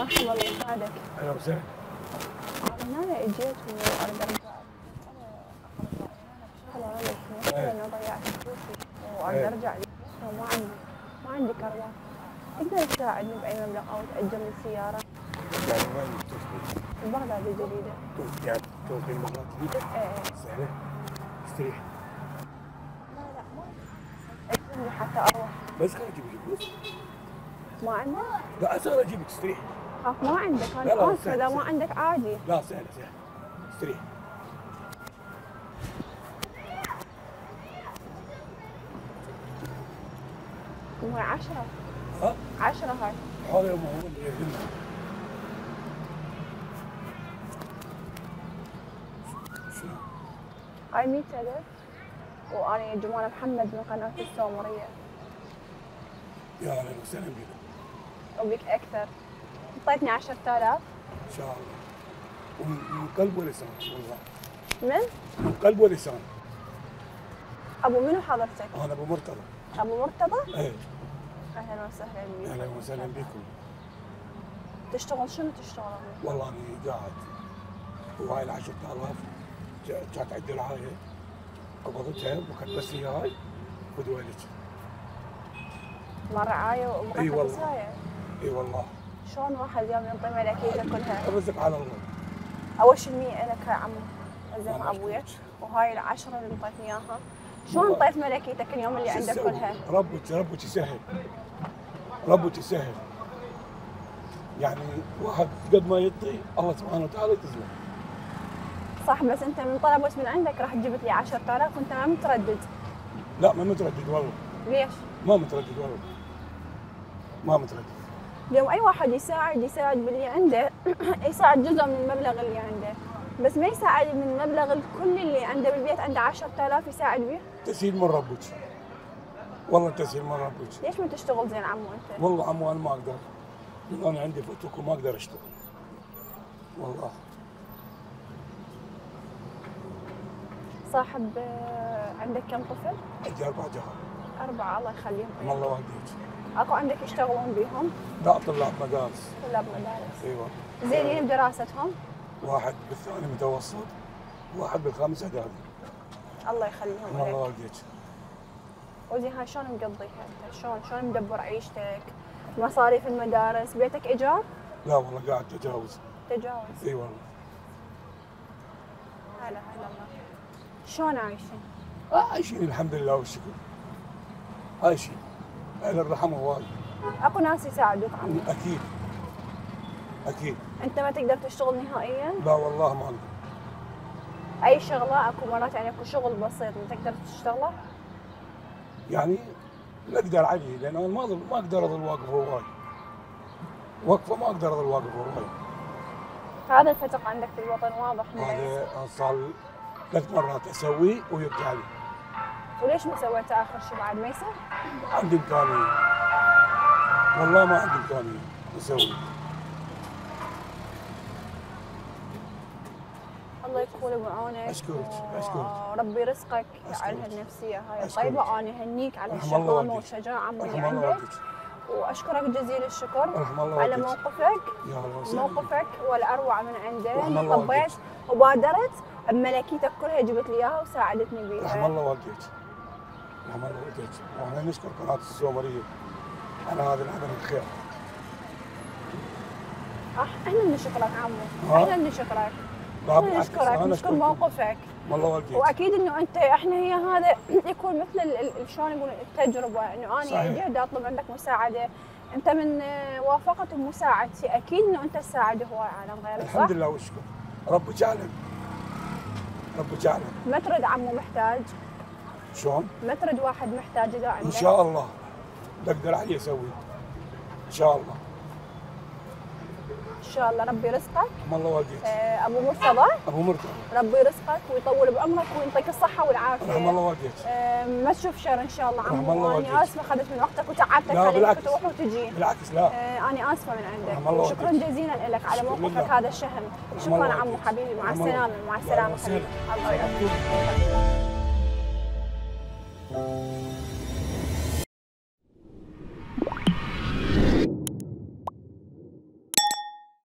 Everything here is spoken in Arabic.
مرحبا الله يسعدك. اهلا وسهلا. انا اجيت واريد ارجع. انا بشغل انا لانه ضيعت فلوسي واريد ارجع لي ما عندي كروات. تقدر تساعدني باي مبلغ او تاجر لي سياره؟ يعني وين تسوي؟ بغداد الجديده. يعني توصل بغداد جديدة؟ ايه. سهلة؟ استريح. لا ما اجيب لي حتى اروح. بس خليني اجيب لك فلوس. ما عندك؟ لا سهل اجيب لك استريح. ما عندك لا، انا اسفه سهل، اذا ما سهل. عندك عادي. لا سهلة سهلة. استريح. مو 10. ها؟ 10 هاي. هذا هو اللي يهمنا. شنو؟ هاي 100,000 وأنا جمانة محمد من قناة السومرية. يا اهلا وسهلا بك. وبك أكثر. أعطيتني 10,000. ان شاء الله. ومن قلب ولسان والله. من قلب ولسان. أبو منو حضرتك؟ انا ابو مرتضى. أبو مرتضى؟ ايه. أهلا وسهلا بك. اهلا وسهلا بكم. تشتغل شنو تشتغل؟ والله اني قاعد وهاي ال 10,000 كانت عندي رعايه قبضتها وكانت بس هي هاي ودوالك. ما رعاية وأمك اي والله. كفاية. اي والله. شلون واحد يوم ينطي ملكيته كلها؟ الرزق على الله. أول شي 100 إلك يا عمو. زين الله أبويا. يشكرك. وهاي ال10 اللي انطيتني إياها. شلون طيت ملكيتك اليوم اللي شو عندك تسوي؟ كلها؟ ربك يسهل. ربك يسهل. يعني واحد قد ما يعطي الله سبحانه وتعالى يجزيه. صح بس أنت من طلبت من عندك راح جبت لي 10,000 وأنت ما متردد. لا ما متردد والله. ليش؟ ما متردد والله. ما متردد. اليوم اي واحد يساعد باللي عنده يساعد جزء من المبلغ اللي عنده، بس ما يساعد من المبلغ الكل اللي عنده بالبيت. عنده 10,000 يساعد بيه. تسهيل من ربك. والله تسهيل من ربك. ليش ما تشتغل زين عمو انت؟ والله عمو انا ما اقدر. لأن انا عندي فتوك وما اقدر اشتغل. والله. صاحب عندك كم طفل؟ عندي 4 جهات. 4 الله يخليهم. الله والديك. اكو عندك يشتغلون بيهم؟ لا طلاب مدارس. طلاب مدارس. ايوه. زينين بدراستهم؟ واحد بالثاني متوسط وواحد بالخامس اعدادي. الله يخليهم الله لك. والديك. وزين هاي شلون مقضيها انت؟ شلون مدبر عيشتك؟ مصاريف المدارس، بيتك ايجار؟ لا والله قاعد تجاوز. تجاوز. اي والله. هلا الله. شلون عايشين؟ عايشين الحمد لله والشكر. عايشين. اهل الرحمه هواي. اكو ناس يساعدوك عمو؟ اكيد. اكيد. انت ما تقدر تشتغل نهائيا؟ لا والله ما اقدر. اي شغله اكو مرات يعني اكو شغل بسيط ما تقدر تشتغله؟ يعني نقدر عليه لان انا ما اقدر اظل واقف هواي. وقفه ما اقدر اظل واقف هواي. هذا الفتق عندك في الوطن واضح. هذا صار 3 مرات اسويه ويرجع لي. وليش ما سويته اخر شيء بعد ما يصير؟ ما عندي امكانيه. والله ما عندي امكانيه اسوي. الله يكون بعونك. اشكرك. ربي يرزقك على هالنفسيه هاي أشكرك. طيبه. انا اهنيك على رحم الله الشهامه والديك. والشجاعه اللي رحم الله عندك، والديك. واشكرك جزيل الشكر رحم الله على والديك. موقفك. يا الله وسهلا. موقفك والاروع من عنده. رحم الله طبيت والديك. وبادرت بملكيتك كلها جبت لي اياها وساعدتني بيها. رحم الله والديك. رحم الله والديك. واحنا نشكر قناه السومريه على هذا العمل الخير. احنا نشكرك عمو. ها؟ احنا نشكرك. لا احنا بالعكس، نشكرك أنا نشكر أشكركم. موقفك. والله والديك. واكيد انه انت احنا هي هذا يكون مثل شلون يقولون التجربه، انه انا صحيح. اجي اطلب عندك مساعده، انت من وافقت ومساعدتي اكيد انه انت تساعد هواي عالم غيرك. صح؟ الحمد لله والشكر. ربك يعلم. ربك يعلم. ما ترد عمو محتاج؟ شلون؟ ما ترد واحد محتاج اذا عندك؟ ان شاء الله بقدر عليه اسوي. ان شاء الله. ان شاء الله ربي يرزقك. رحم الله والديك. ابو مرتضى ابو مرتضى. ربي يرزقك ويطول بعمرك ويعطيك الصحه والعافيه. رحم الله والديك. ما تشوف شر ان شاء الله رحم عمو. الله انا والديك. اسفه اخذت من وقتك وتعبتك لا عليك بالعكس. تروح وتجي. بالعكس لا. انا اسفه من رحم عندك. الله وشكرا والديك. جزيلا لك على شكراً موقفك لله. هذا الشهم. رحم شكرا الله عمو والديك. حبيبي. مع رحم الله. السلامه. مع يا السلامه وسهلا. حبيبي. الله يعافيك.